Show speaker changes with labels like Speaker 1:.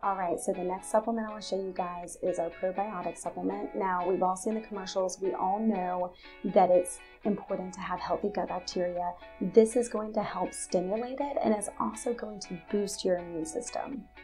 Speaker 1: All right, so the next supplement I want to show you guys is our probiotic supplement. Now, we've all seen the commercials. We all know that it's important to have healthy gut bacteria. This is going to help stimulate it, and it's also going to boost your immune system.